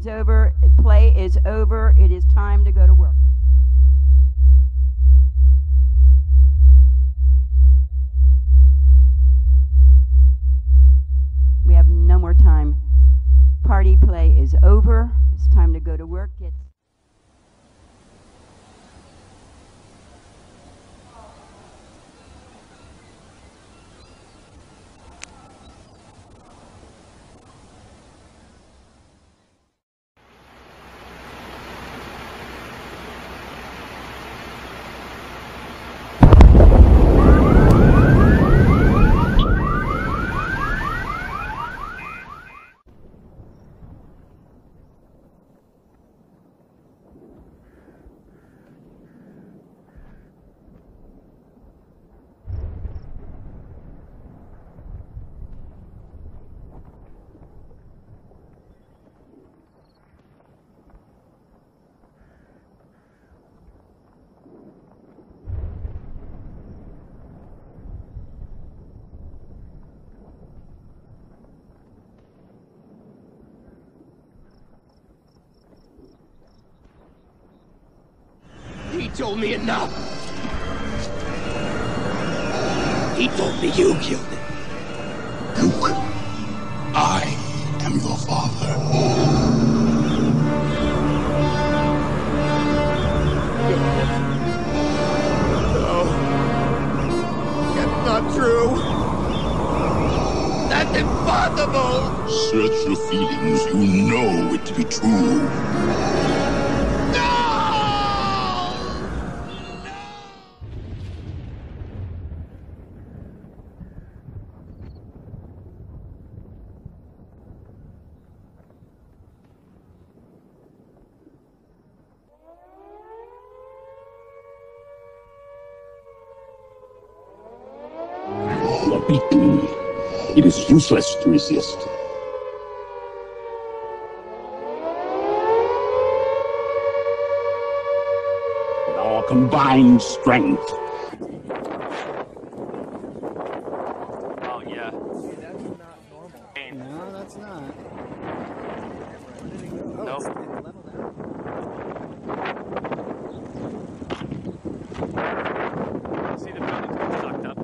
Meeting's over. Play is over. It is time to go to work. We have no more time. Party play is over. It's time to go to work. He told me enough. He told me you killed him. Luke, I am your father. No. That's not true. That's impossible. Search your feelings. You know it to be true. You are beaten. It is useless to resist. With our combined strength. Oh, yeah. That's not normal. No, that's not. Where did it go? Oh, Nope. it's leveled out. See the building's been sucked up.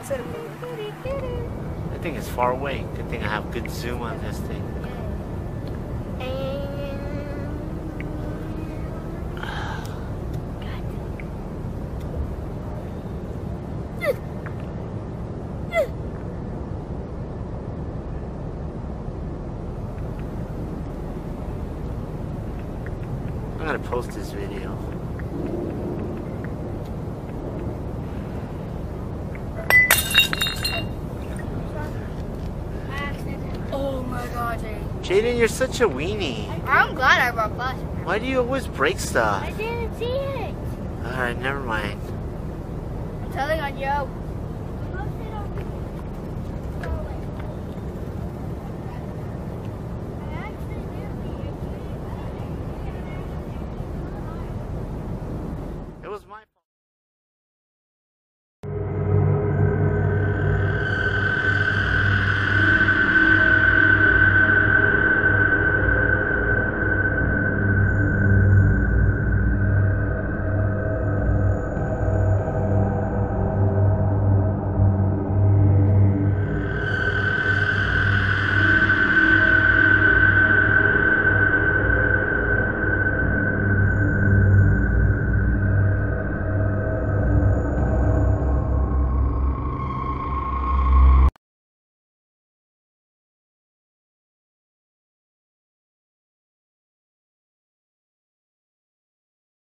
instead of I think it's far away. Good thing I have good zoom on this thing. I'm gonna post this video. Oh my god, Jaden, you're such a weenie. I'm glad I brought flash. Why do you always break stuff? I didn't see it. Alright, never mind. I'm telling on you.